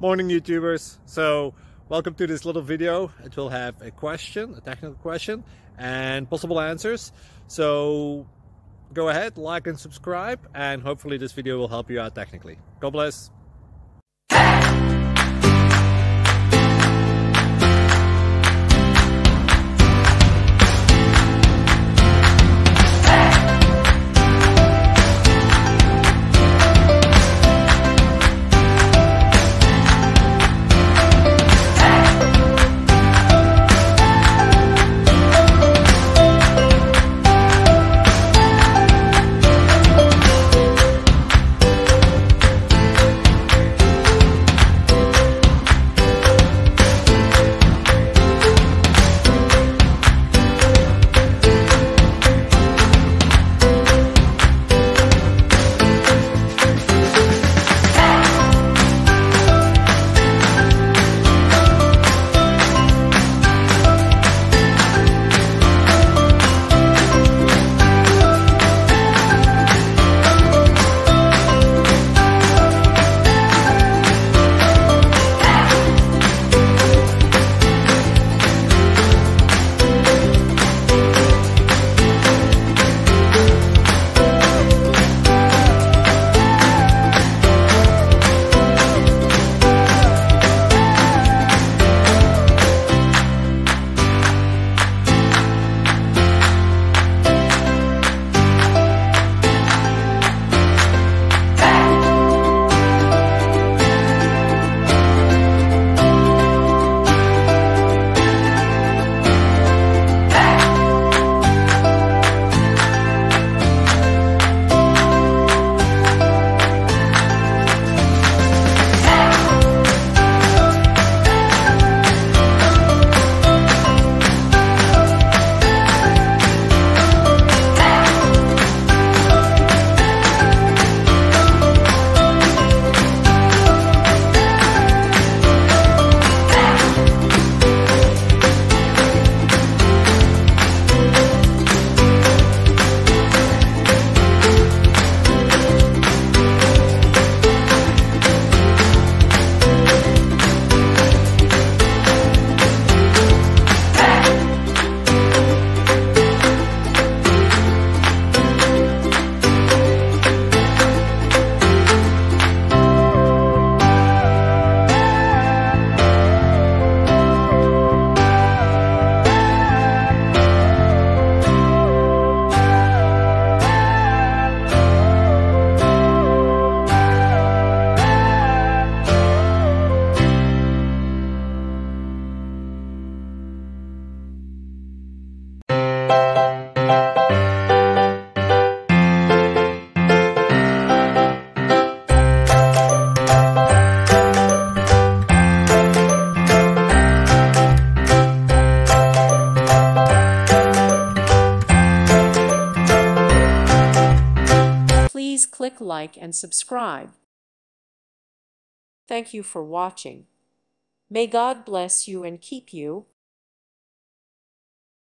Morning YouTubers. So welcome to this little video. It will have a question, a technical question, and possible answers. So go ahead, like and subscribe, and hopefully this video will help you out technically. God bless. Please click like and subscribe. Thank you for watching. May God bless you and keep you.